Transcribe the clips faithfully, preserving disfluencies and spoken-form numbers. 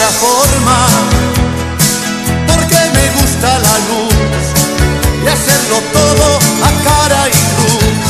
otra forma, porque me gusta la luz y hacerlo todo a cara y cruz.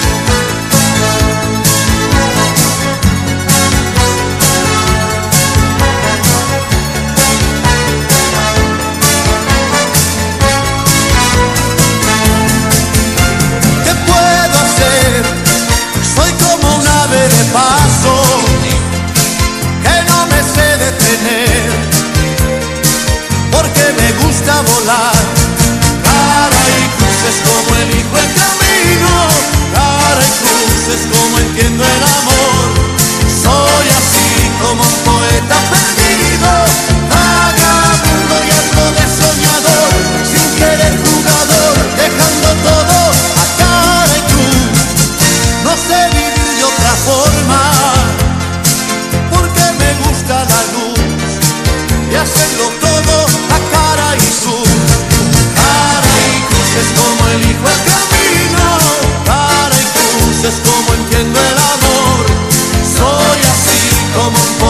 ¿Qué puedo hacer? Soy como un ave de paso que no me sé detener, porque me gusta volar. Cara y cruces como elijo el camino, cara y cruces como entiendo el amor. Soy así como un poeta perdido, vagabundo y algo de soñador, sin querer jugador, dejando todo a cara y cruz. No sé vivir de otra forma, porque me gusta la luz y hacerlo todo a cara y cruz. Cara y cruces como elijo el camino, cara y cruces como entiendo el amor. Soy así como un